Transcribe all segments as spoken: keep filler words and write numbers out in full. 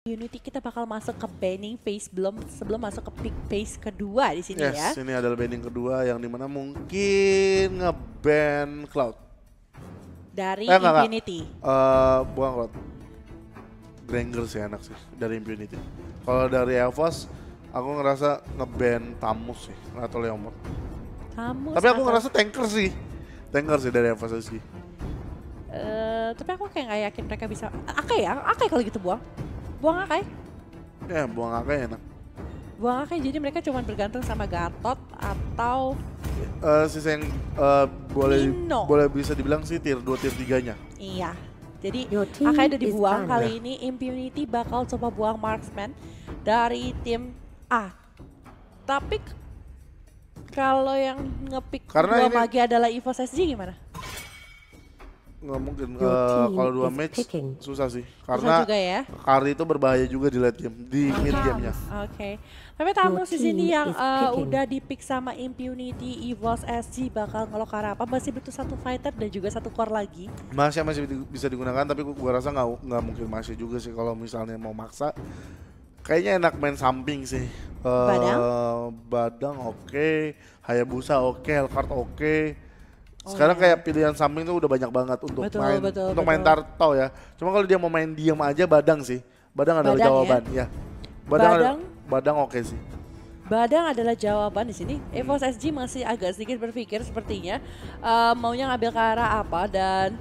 Impunity kita bakal masuk ke banning phase belum sebelum masuk ke pick phase kedua di sini yes, ya. Yes, ini adalah banning kedua yang dimana mungkin nge-ban Cloud. Dari eh, enggak, Impunity. Enggak. Uh, bukan Cloud. Granger sih enak sih dari Impunity. Kalau dari Evos, aku ngerasa nge-ban Tamus sih atau Leomord. Tamus. Tapi aku atau... ngerasa tanker sih, tanker sih dari Evos sih. Uh, tapi aku kayak nggak yakin mereka bisa. Akai ya, Akai kalau gitu buang. Buang Akai? Ya, buang Akai enak. Buang Akai jadi mereka cuma bergantung sama Gatot atau uh, sisa yang uh, boleh Nino. boleh bisa dibilang sih tier dua tier tiga-nya. Iya. Jadi Akai udah dibuang kali ini Impunity bakal coba buang marksman dari tim A. Tapi kalau yang ngepick dua ini... magi adalah Evos S G gimana? Nggak mungkin, uh, kalau dua match picking. Susah sih. Karena susah juga ya? Kari itu berbahaya juga di late game, di oh, mid game-nya. Oke. Okay. Tapi Tamus di sini yang uh, udah di-pick sama Impunity, Evos S G bakal ngelok apa? Masih butuh satu fighter dan juga satu core lagi. Masih masih bisa digunakan, tapi gua rasa nggak nggak mungkin masih juga sih kalau misalnya mau maksa. Kayaknya enak main samping sih. Uh, Badang? Badang oke, okay. Hayabusa oke, okay. Hellcard oke. Okay. Sekarang oh, ya. Kayak pilihan samping tuh udah banyak banget untuk betul, main betul, untuk betul. main Tarto ya. Cuma kalau dia mau main diam aja Badang sih. Badang adalah Badang jawaban ya. ya. Badang Badang, Badang oke okay sih. Badang adalah jawaban di sini. Evos S G masih agak sedikit berpikir sepertinya uh, maunya ngambil ke arah apa dan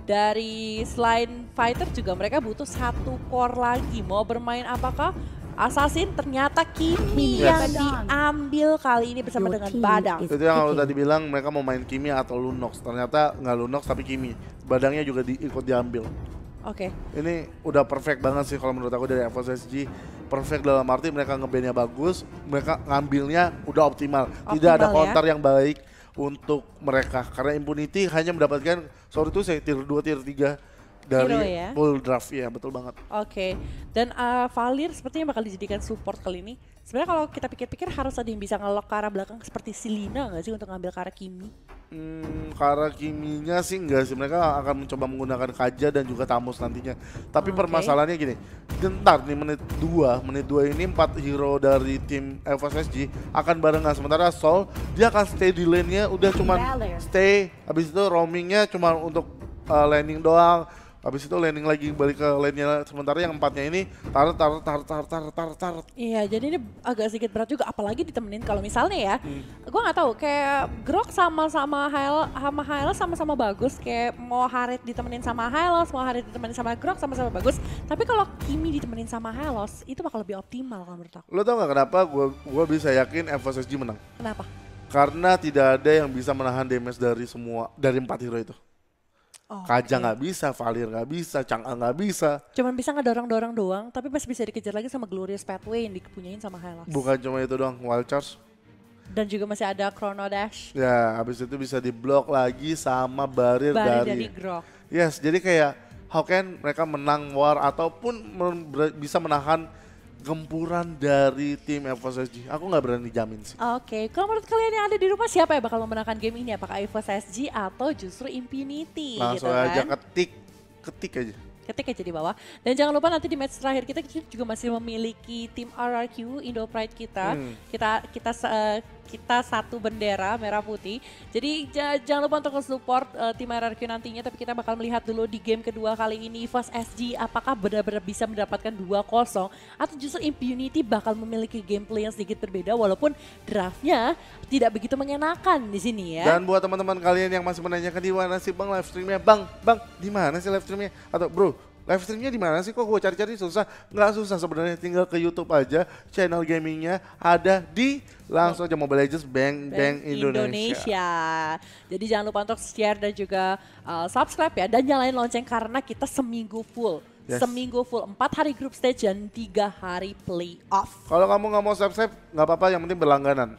dari selain fighter juga mereka butuh satu core lagi. Mau bermain apakah? Assassin ternyata Kimi yes. yang diambil kali ini bersama dengan Badang. Itu yang aku tadi bilang mereka mau main Kimi atau Lunox. Ternyata nggak Lunox tapi Kimi. Badangnya juga di, ikut diambil. Oke. Okay. Ini udah perfect banget sih kalau menurut aku dari Evos S G. Perfect dalam arti mereka nge-ban-nya bagus, mereka ngambilnya udah optimal. optimal Tidak ada counter ya? yang baik untuk mereka. Karena Impunity hanya mendapatkan, sorry itu saya tier dua, tier tiga. Dari Hero, ya? Full draft ya, betul banget. Oke, okay. Dan uh, Valir sepertinya bakal dijadikan support kali ini. Sebenarnya kalau kita pikir-pikir harus ada yang bisa ngelok ke arah belakang seperti si Lina nggak sih untuk ngambil ke arah Kimi? Hmm, ke arah Kiminya sih enggak sih, mereka akan mencoba menggunakan Kaja dan juga Tamus nantinya. Tapi okay. permasalahannya gini, bentar nih menit dua, menit dua ini empat hero dari tim Evos S G akan barengan. Sementara Sol, dia akan stay di lane-nya, udah cuman stay, habis itu roamingnya cuma untuk uh, landing doang. Habis itu landing lagi balik ke lane-nya, sementara yang empatnya ini taruh taruh taruh taruh taruh taruh taruh. Iya, jadi ini agak sedikit berat juga, apalagi ditemenin kalau misalnya ya, hmm. gue nggak tahu kayak Grok sama-sama Hylos sama Hylos sama-sama bagus, kayak mau Harit ditemenin sama Hylos, mau Harit ditemenin sama Grok sama-sama bagus. Tapi kalau Kimi ditemenin sama Hylos itu bakal lebih optimal kalau menurut aku. Lo tau nggak kenapa gue gue bisa yakin Evos S G menang? Kenapa? Karena tidak ada yang bisa menahan damage dari semua dari empat hero itu. Oh, Kaja nggak okay. bisa, Valir nggak bisa, Chang'e nggak bisa. Cuman bisa ngedorong-dorong doang, tapi masih bisa dikejar lagi sama Glorious Pathway yang dipunyain sama Hylos. Bukan cuma itu doang, Wild Charge. Dan juga masih ada Chrono Dash. Ya, habis itu bisa diblok lagi sama barir, barir dari, dari Grok. Yes, jadi kayak how can mereka menang war ataupun men bisa menahan gempuran dari tim Evos S G. Aku nggak berani jamin sih. Oke, okay. Kalau menurut kalian yang ada di rumah siapa yang bakal memenangkan game ini? Apakah Evos S G atau justru Impunity? Langsung gitu aja kan? ketik, ketik aja. Ketik aja di bawah. Dan jangan lupa nanti di match terakhir kita, kita juga masih memiliki tim R R Q, Indo Pride kita. Hmm. Kita kita uh, kita satu bendera merah putih. Jadi jangan lupa untuk support uh, tim R R Q nantinya. Tapi kita bakal melihat dulu di game kedua kali ini Evos S G apakah benar-benar bisa mendapatkan dua kosong atau justru Impunity bakal memiliki gameplay yang sedikit berbeda walaupun draftnya tidak begitu mengenakan di sini ya. Dan buat teman-teman kalian yang masih menanyakan di mana sih Bang live streamnya, Bang, Bang, di mana sih live streamnya? Atau Bro, live streamnya di mana sih? Kok gue cari-cari susah? Nggak susah sebenarnya, tinggal ke YouTube aja. Channel gamingnya ada di langsung aja Mobile Legends Bang Bang Indonesia. Indonesia. Jadi jangan lupa untuk share dan juga uh, subscribe ya dan nyalain lonceng karena kita seminggu full. Yes. Seminggu full, empat hari group stage dan tiga hari playoff. Kalau kamu nggak mau subscribe, nggak apa-apa, yang penting berlangganan.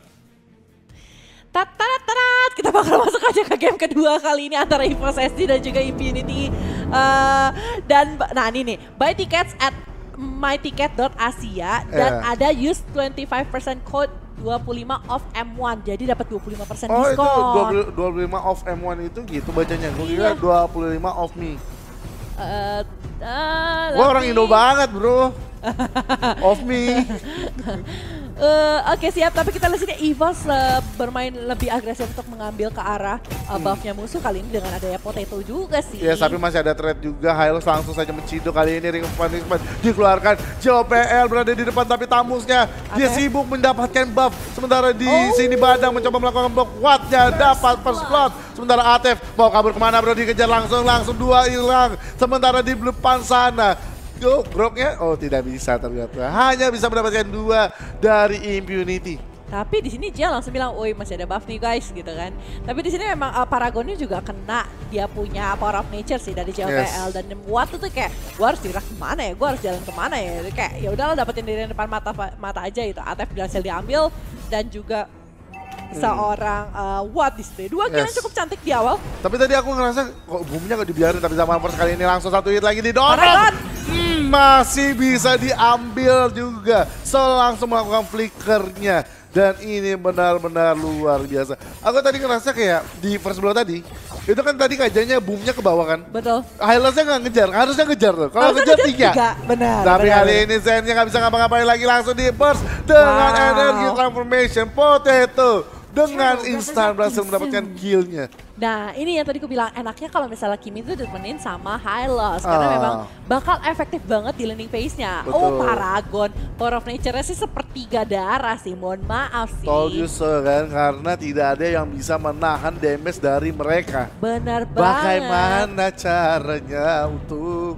Tarat-tarat, kita bakal masuk aja ke game kedua kali ini antara Evos S G dan juga Impunity. Uh, dan nah ini nih, buy tickets at myticket dot asia dan yeah. ada use twenty-five percent code dua puluh lima off M one, jadi dapat dua puluh lima persen oh, diskon. Oh itu dua puluh lima off M one itu gitu bacanya, gue kira dua puluh lima off me. Uh, uh, Gue orang Indo banget bro. of me. Uh, Oke okay, siap, tapi kita lihat sini Evos uh, bermain lebih agresif untuk mengambil ke arah uh, buffnya musuh kali ini dengan adanya potato juga sih. Ya, yes, tapi masih ada threat juga. Hylos langsung saja menciduk kali ini, ring of punishment dikeluarkan. J O P L berada di depan tapi tamusnya okay. Dia sibuk mendapatkan buff. Sementara di oh. sini Badang mencoba melakukan block Wattnya dapat first blood. Sementara Atef mau kabur kemana bro, dikejar langsung, langsung dua hilang. Sementara di depan sana Go, groknya, oh tidak bisa ternyata. Hanya bisa mendapatkan dua dari Impunity. Tapi di sini dia langsung bilang, "Oi, masih ada buff nih guys," gitu kan. Tapi di sini memang uh, Paragonnya juga kena. Dia punya power of nature sih dari J O P L yes. Dan Watt tuh kayak, gua harus gerak kemana ya? Gua harus jalan kemana ya? Kayak ya udahlah dapetin dari depan mata mata aja gitu. Atef berhasil diambil dan juga Hmm. seorang uh, Watt di sini. Dua kill yes. cukup cantik di awal. Tapi tadi aku ngerasa kok boomnya gak dibiarin, tapi zaman first kali ini langsung satu hit lagi didorong. Hmm, masih bisa diambil juga. So langsung melakukan flickernya. Dan ini benar-benar luar biasa. Aku tadi ngerasa kayak di first blow tadi, itu kan tadi kajanya boomnya ke bawah kan? Betul. Highlightsnya nggak ngejar, harusnya ngejar tuh. Kalau ngejar tiga. tiga. Benar. Tapi benar, kali benar. ini Zennya nggak bisa ngapa-ngapain lagi, langsung di burst dengan wow. energi transformation potato. Dengan instan berhasil mendapatkan killnya. Nah ini yang tadi aku bilang, enaknya kalau misalnya Kimi itu ditemenin sama Hylos. Karena ah. memang bakal efektif banget di landing phase-nya. Oh Paragon, Power of Nature-nya sih sepertiga darah sih, mohon maaf sih. Told you so kan, karena tidak ada yang bisa menahan damage dari mereka. Benar banget. Bagaimana caranya untuk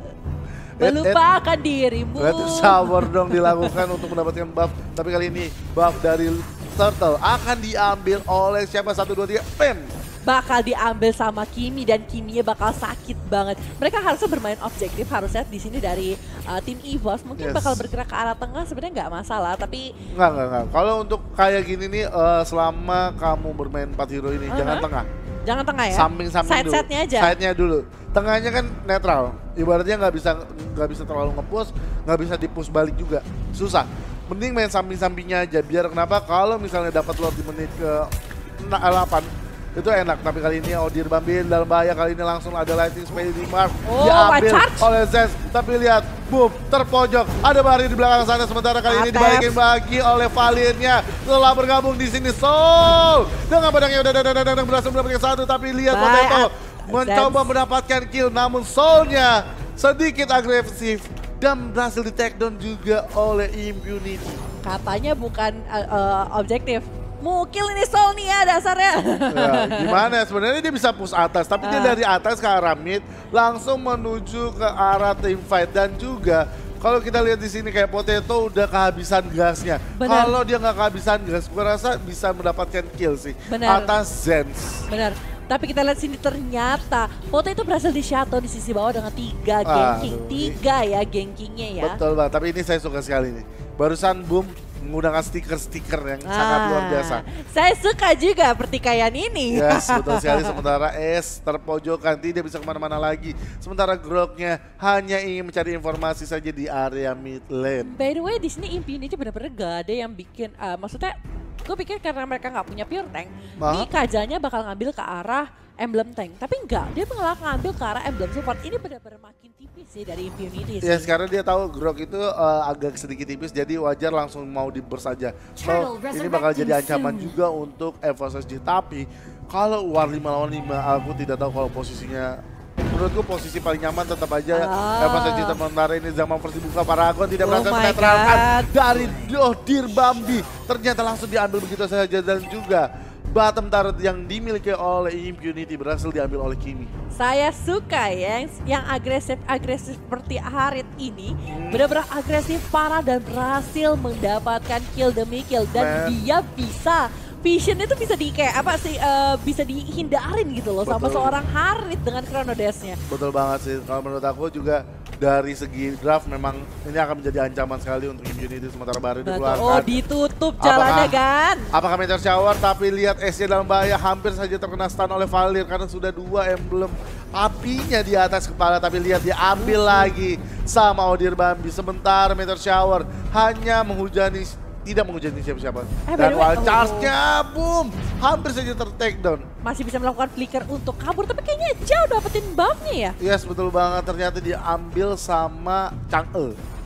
melupakan dirimu. Berarti shower dong dilakukan untuk mendapatkan buff. Tapi kali ini buff dari Turtle akan diambil oleh siapa? Satu, dua, tiga, pem. Bakal diambil sama Kimi dan Kiminya bakal sakit banget. Mereka harusnya bermain objektif, harusnya di sini dari uh, tim Evos mungkin yes. bakal bergerak ke arah tengah, sebenarnya nggak masalah, tapi nggak nggak nggak. Kalau untuk kayak gini nih, uh, selama kamu bermain empat hero ini, uh-huh. jangan tengah. Jangan tengah ya. Samping-samping dulu. Side-side-nya aja. Side-nya dulu. Tengahnya kan netral. Ibaratnya nggak bisa nggak bisa terlalu nge-push, nggak bisa di-push balik juga. Susah. Mending main samping-sampingnya aja. Biar kenapa? Kalau misalnya dapat lord di menit ke delapan itu enak. Tapi kali ini Odir Bambil dalam bahaya. Kali ini langsung ada lightning spell di mark. Oh, diambil oleh Zez. Tapi lihat, boom, terpojok. Ada Bari di belakang sana. Sementara kali ini dibalikin bagi oleh Valirnya. Setelah bergabung di sini Soul dengan pedangnya udah udah berhasil mendapatkan satu. Tapi lihat Potato mencoba mendapatkan kill. Namun Soulnya sedikit agresif dan berhasil di take down juga oleh Impunity. Katanya bukan uh, uh, objektif. Mukil ini Soul nih ya dasarnya. Ya, gimana? Sebenarnya dia bisa push atas, tapi uh. dia dari atas ke arah mid langsung menuju ke arah team fight. Dan juga kalau kita lihat di sini kayak Potato udah kehabisan gasnya. Kalau dia nggak kehabisan gas, gue rasa bisa mendapatkan kill sih. Bener. Atas Zens. Benar. Tapi kita lihat sini ternyata Potato itu berhasil di shadow di sisi bawah dengan tiga ganking. Aduh, tiga ya gankingnya ya. Betul Bang, tapi ini saya suka sekali nih. Barusan boom menggunakan stiker-stiker yang ah, sangat luar biasa. Saya suka juga pertikaian ini. Yes, betul sekali. Sementara S terpojokan, tidak bisa kemana-mana lagi. Sementara Groknya hanya ingin mencari informasi saja di area mid lane. By the way, di sini Impunity benar-benar gak ada yang bikin, uh, maksudnya gue pikir karena mereka nggak punya pure tank, nih Kajanya bakal ngambil ke arah emblem tank. Tapi enggak, dia malah ngambil ke arah emblem support. Ini benar-benar makin tipis sih dari Impunity sih. Ya, sekarang dia tahu Grok itu uh, agak sedikit tipis, jadi wajar langsung mau di burst saja. So, ini bakal jadi ancaman juga untuk Evos S G. Tapi kalau war lima lawan lima, aku tidak tahu kalau posisinya. Menurutku posisi paling nyaman tetap aja oh. Evos S G. Sementara ini zaman first dibuka, Paragon tidak berhasil oh menetralkan dari Dodir Bambi. Ternyata langsung diambil begitu saja, dan juga bottom turret yang dimiliki oleh Impunity berhasil diambil oleh Kimi. Saya suka ya yang, yang agresif-agresif seperti Harit ini. Hmm. Benar-benar agresif parah dan berhasil mendapatkan kill demi kill. Dan Man. dia bisa, vision itu bisa di kayak apa sih, uh, bisa dihindarin gitu loh. Betul. Sama seorang Harit dengan Chrono Dash-nya. Betul banget sih, kalau menurut aku juga dari segi draft memang ini akan menjadi ancaman sekali untuk Impunity. Sementara baru dikeluarkan. Oh, ditutup jalannya kan. Apakah Meteor Shower, tapi lihat S-nya dalam bahaya, hampir saja terkena stun oleh Valir karena sudah dua emblem apinya di atas kepala. Tapi lihat dia ambil lagi sama Odir Bambi. Sementara Meteor Shower hanya menghujani, tidak menghujani siapa-siapa. Eh, dan wall charge-nya boom, hampir saja ter-take down. Masih bisa melakukan flicker untuk kabur, tapi kayaknya jauh dapetin buff-nya ya. Yes, betul banget. Ternyata diambil sama Chang'e.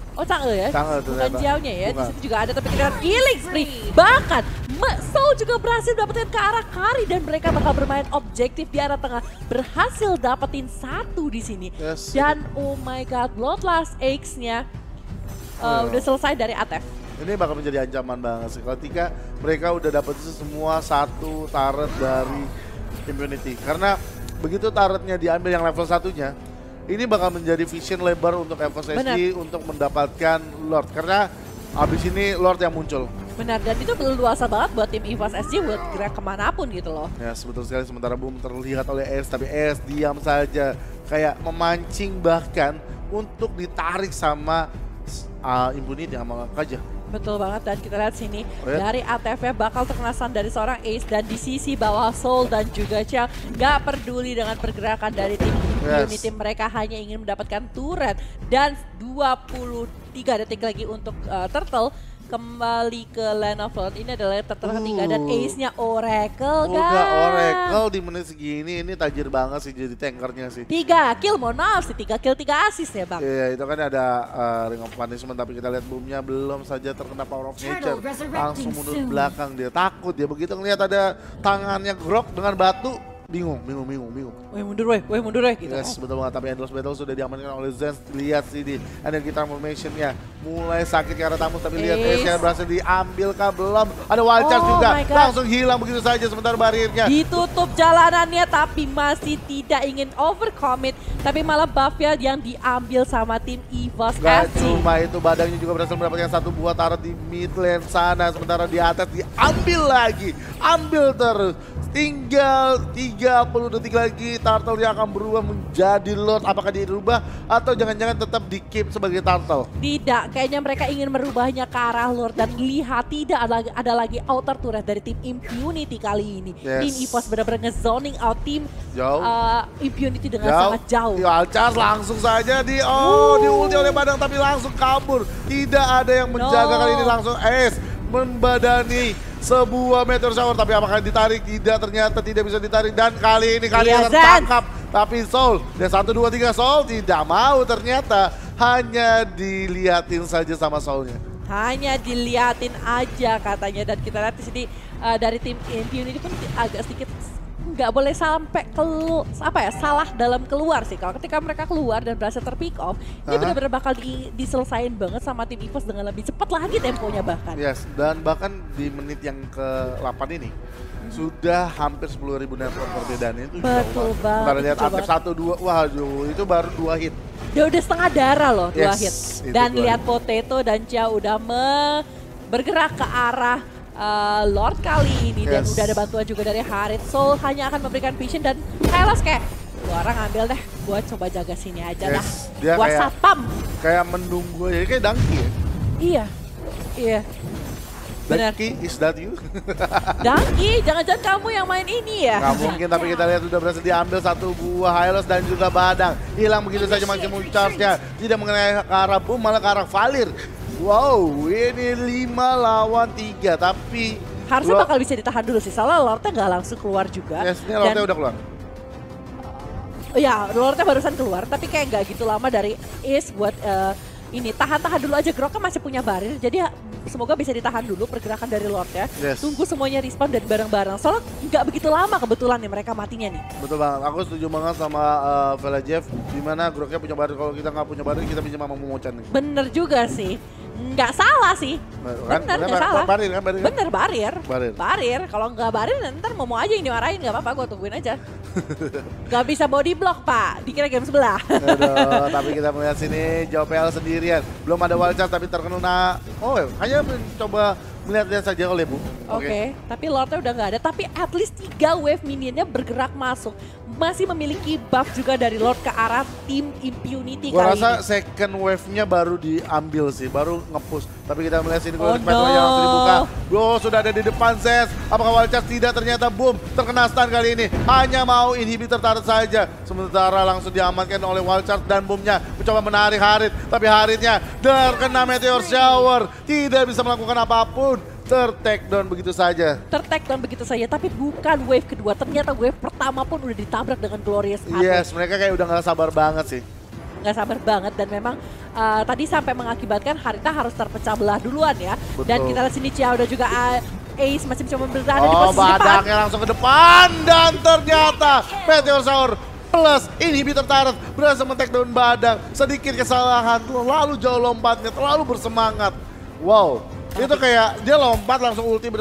Oh Chang'e ya? Chang'e bukan Jiao-nya ya. Bukan. Di situ juga ada tapi kita lihat killing spree. Bahkan Soul juga berhasil dapetin ke arah Kari dan mereka bakal bermain objektif di arah tengah. Berhasil dapetin satu di sini. Yes. Dan oh my god, Bloodlust X-nya uh, oh. udah selesai dari A T F. Ini bakal menjadi ancaman banget sih ketika mereka udah dapet semua satu turret dari Impunity. Karena begitu turretnya diambil yang level satunya, ini bakal menjadi vision lebar untuk Evos S G untuk mendapatkan Lord. Karena abis ini Lord yang muncul. Benar, dan itu leluasa banget buat tim Evos S G buat gerak kemanapun gitu loh. Ya, betul sekali. Sementara Boom terlihat oleh S, tapi S diam saja. Kayak memancing bahkan untuk ditarik sama uh, Impunity sama Kaja. Betul banget, dan kita lihat sini oh, ya? dari A T F-nya bakal terkenasan dari seorang Ace, dan di sisi bawah Soul dan juga Chia gak peduli dengan pergerakan dari tim Impunity. Yes. Mereka hanya ingin mendapatkan turret, dan dua puluh tiga detik lagi untuk uh, Turtle kembali ke Land of Lord. Ini adalah Turtle uh. ketiga dan Ace-nya Oracle, guys. Udah Oracle di menit segini, ini tajir banget sih jadi tankernya sih. Tiga kill, mohon maaf sih, tiga kill, tiga assist ya bang. Iya, itu kan ada uh, Ring of Punishment, tapi kita lihat Boomnya belum saja terkena Power of Nature. Langsung mundur belakang dia, takut dia. Begitu ngeliat ada tangannya Grok dengan batu, bingung, bingung, bingung, bingung. Weh mundur weh, weh mundur weh gitu. Yes, betul banget, tapi Endless Battle sudah diamankan oleh Zen. Lihat sih di energi transformation-nya. Mulai sakit ke arah Tamus, tapi lihat Ace-nya berhasil diambil kah? Belum. Ada Wild Charge oh juga, langsung hilang begitu saja sebentar barirnya. Ditutup jalanannya, tapi masih tidak ingin overcommit. Tapi malah buff-nya yang diambil sama tim Evos. Gak cuma itu, badannya juga berhasil mendapatkan satu buah taruh di mid lane sana. Sementara di atas diambil lagi, ambil terus. Tinggal tiga puluh detik lagi, Turtle yang akan berubah menjadi Lord. Apakah dia dirubah atau jangan-jangan tetap di keep sebagai Turtle? Tidak, kayaknya mereka ingin merubahnya ke arah Lord. Dan lihat, tidak ada, ada lagi outer turret dari tim Impunity kali ini. Yes. Tim Evos benar-benar nge-zoning out tim uh, Impunity dengan jauh. sangat jauh. Alchas langsung saja di oh uh. di ulti oleh Badang, tapi langsung kabur. Tidak ada yang menjaga no. kali ini, langsung Ace membadani sebuah meteor shower, tapi apakah ditarik? Tidak, ternyata tidak bisa ditarik, dan kali ini kalian tertangkap. Tapi Soul dan satu dua tiga Soul tidak mau, ternyata hanya diliatin saja sama Soulnya. Hanya diliatin aja katanya, dan kita lihat di sini uh, dari tim Impunity pun agak sedikit nggak boleh sampai kelu apa ya salah dalam keluar sih. Kalau ketika mereka keluar dan berhasil terpick off, ini uh-huh. benar-benar bakal di, diselesain banget sama tim Evos dengan lebih cepat lagi temponya bahkan. Yes, dan bahkan di menit yang ke delapan ini hmm. sudah hampir sepuluh ribu network perbedaannya itu. Betul banget. Kita lihat aktif satu dua, waduh itu baru dua hit. Dia udah setengah darah loh, dua yes, hit. Dan lihat Potato dan Chia udah me bergerak ke arah Uh, Lord kali ini, yes. dan udah ada bantuan juga dari Harit. Soul hanya akan memberikan vision, dan Kailas kayak gua orang ambil deh, gua coba jaga sini aja yes. dah. Dia gua kayak, satpam. Kayak menunggu aja, kayak Dangki ya? Iya, iya. Benar. Dangki, is that you? Dangki, jangan-jangan kamu yang main ini ya? Gak mungkin, tapi kita lihat udah berhasil diambil satu buah Hylos dan juga Badang. Hilang begitu saja maximum charge-nya. Tidak mengenai ke arah Boom, malah ke arah Valir. Wow, ini lima lawan tiga, tapi harusnya bakal bisa ditahan dulu sih, soalnya Lordnya nggak langsung keluar juga. Yes, ini Lordnya udah keluar. Ya, Lordnya barusan keluar, tapi kayak nggak gitu lama dari Ace buat uh, ini. Tahan-tahan dulu aja, Groknya masih punya barir, jadi semoga bisa ditahan dulu pergerakan dari Lordnya. Yes. Tunggu semuanya respawn dan bareng-bareng, soalnya nggak begitu lama kebetulan nih mereka matinya nih. Betul banget, aku setuju banget sama uh, Vela Jeff, dimana Groknya punya barir, kalau kita nggak punya barir kita pinjam sama Momochan nih. Bener juga sih. Nggak salah sih, kan, bener nggak salah. Barir, kan, barir, bener barir, barir. barir. Kalau nggak barir ntar mau aja yang dimarahin, nggak apa-apa, gue tungguin aja. Nggak bisa body block pak, dikira game sebelah. Aduh, tapi kita melihat sini Jauh P L sendirian, belum ada wild charge tapi terkena. Oh, hanya mencoba melihat-lihat saja oleh Bu. Oke, okay. okay. Tapi Lordnya udah nggak ada, tapi at least tiga wave minionnya bergerak masuk. Masih memiliki buff juga dari Lord ke arah tim Impunity Gua kali rasa ini. second wave-nya baru diambil sih, baru nge-push. Tapi kita melihat sini oh, golden no. yang langsung dibuka. Bro, sudah ada di depan Zez. Apakah wild charge? Tidak, ternyata Boom terkena stun kali ini. Hanya mau inhibitor tarik saja. Sementara langsung diamankan oleh wild charge dan Boomnya mencoba menarik Harit. Tapi Haritnya terkena meteor shower. Tidak bisa melakukan apapun. Ter-take down begitu saja. Ter-take down begitu saja, tapi bukan wave kedua. Ternyata wave pertama pun udah ditabrak dengan Glorious Pathway. Yes, mereka kayak udah gak sabar banget sih. Gak sabar banget, dan memang uh, tadi sampai mengakibatkan Harita harus terpecah belah duluan ya. Betul. Dan kita lihat sini Cia udah juga uh, Ace masih mencoba bertahan di Oh, posisi depan. badangnya langsung ke depan dan ternyata Meteor Shower plus inhibitor turret berhasil men-take down badang. Sedikit kesalahan, terlalu jauh lompatnya, terlalu bersemangat. Wow, itu kayak dia lompat langsung ulti,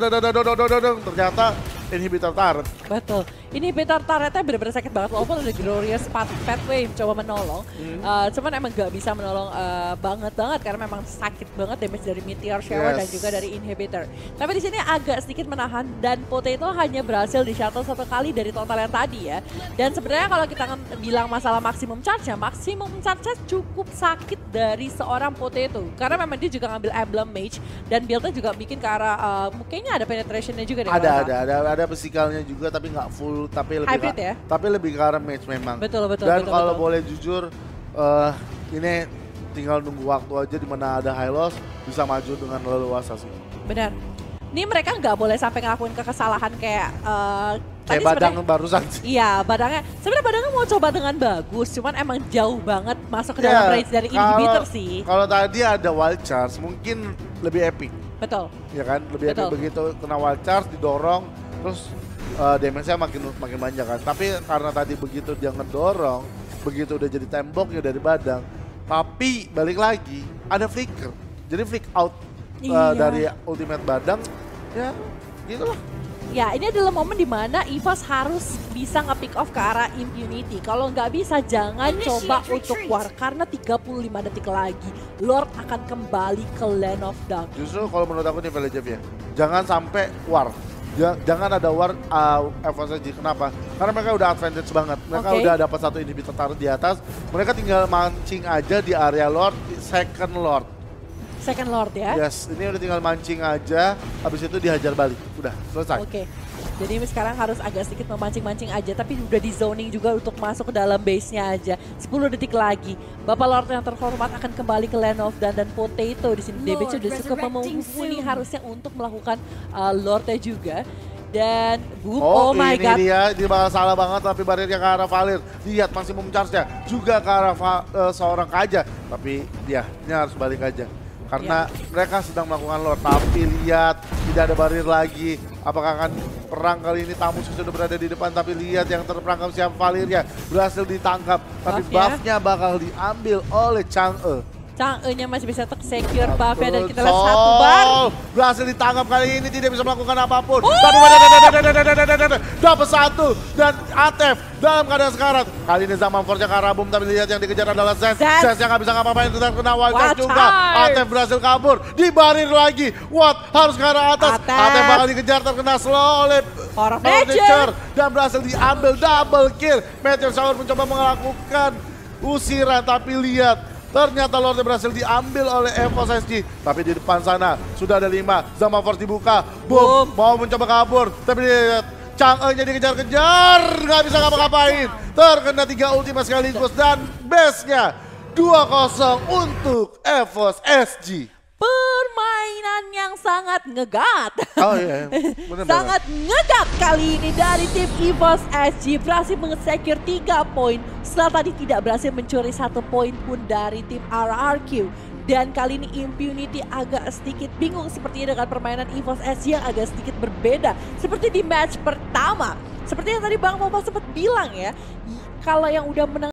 ternyata inhibitor turret. Betul. Inhibitor turretnya benar-benar sakit banget walaupun ada Glorious Pathway coba menolong. Hmm. Uh, cuman emang gak bisa menolong uh, banget banget karena memang sakit banget damage dari Meteor Shower yes. dan juga dari inhibitor. Tapi di sini agak sedikit menahan dan Potato hanya berhasil di shuttle satu kali dari total yang tadi ya. Dan sebenarnya kalau kita bilang masalah maksimum charge-nya, maksimum charge-nya cukup sakit dari seorang Potato. Karena memang dia juga ngambil Emblem Mage dan build-nya juga bikin ke arah, uh, kayaknya ada penetration-nya juga deh. Ada, ada, ada, ada physical-nya juga tapi nggak full, tapi lebih hybrid ke, ya? Tapi lebih ke arah match memang. Betul, betul. Dan betul, kalau betul. boleh jujur, uh, ini tinggal nunggu waktu aja di mana ada high loss bisa maju dengan leluasa sih. Benar. Ini mereka nggak boleh sampai ngelakuin kesalahan kayak uh, kayak badang barusan sih. Iya, badangnya sebenarnya badangnya mau coba dengan bagus, cuman emang jauh banget masuk ke dalam yeah, range dari inhibitor sih. Kalau tadi ada wild charge mungkin lebih epic. Betul. Ya kan, lebih Betul. epic begitu kena wild charge didorong terus uh, damage-nya makin makin banyak kan. Tapi karena tadi begitu dia ngedorong, begitu udah jadi temboknya dari badang, tapi balik lagi ada flicker. Jadi flick out uh, iya. dari ultimate badang, ya gitu lah. Ya, ini adalah momen dimana Evos harus bisa nge-pick off ke arah Impunity. Kalau nggak bisa, jangan coba untuk war. Karena tiga puluh lima detik lagi, Lord akan kembali ke Land of Dark. Justru kalau menurut aku nih Village ya, jangan sampai war. Jangan ada war uh, Evos aja. Kenapa? Karena mereka udah advantage banget. Mereka okay. udah dapat satu inhibitor taruh di atas. Mereka tinggal mancing aja di area Lord, second Lord. Second Lord ya? Yes, ini udah tinggal mancing aja, habis itu dihajar balik, udah selesai. Oke, okay. Jadi sekarang harus agak sedikit memancing-mancing aja, tapi udah di zoning juga untuk masuk ke dalam base-nya aja. sepuluh detik lagi, Bapak Lord yang terhormat akan kembali ke Land of Dan dan Potato di sini. D B C udah cukup memumpuni harusnya untuk melakukan uh, Lord-nya juga. Dan boom, oh, oh my ini god. dia, dia bakal salah banget tapi barirnya ke arah Valir. Lihat maksimum charge-nya juga ke arah uh, seorang Kaja. Tapi dia, ini harus balik aja. Karena ya. mereka sedang melakukan Lord, tapi lihat tidak ada barir lagi. Apakah akan perang kali ini? Tamus sudah berada di depan, tapi lihat yang terperangkap siapa, Valirnya berhasil ditangkap. Tapi buff-nya bakal diambil oleh Chang'e. Chang'e-nya masih bisa ter-secure buff-nya dan kita lihat satu bar. Berhasil ditangkap kali ini, tidak bisa melakukan apapun. Oh! Tapi dapat satu dan Atef dalam keadaan sekarat. Kali ini Zaman Force ke arah Boom, tapi lihat yang dikejar adalah Zez. Zez yang nggak bisa ngapa-ngapain, tetap kena wild charge juga. Atef berhasil kabur, dibarir lagi. What? Harus ke arah atas. Atef, Atef bakal dikejar, terkena slow oleh Nature dan berhasil diambil double kill. Meteor Shower mencoba melakukan usiran, tapi lihat. Ternyata Lordnya berhasil diambil oleh Evos S G. Tapi di depan sana sudah ada lima. Zaman Force dibuka. Boom, Boom. Mau mencoba kabur. Tapi lihat Chang'e-nya dikejar-kejar. Nggak bisa ngapa-ngapain. Terkena tiga ultima sekaligus. Dan base-nya dua kosong untuk Evos S G. Permainan yang sangat ngegat. Oh iya, bener sangat ngegat kali ini dari tim Evos S G. Berhasil menge-secure tiga poin setelah tadi tidak berhasil mencuri satu poin pun dari tim R R Q. Dan kali ini Impunity agak sedikit bingung sepertinya dengan permainan Evos S G yang agak sedikit berbeda. Seperti di match pertama. Seperti yang tadi Bang Momo sempat bilang ya, kalau yang udah menang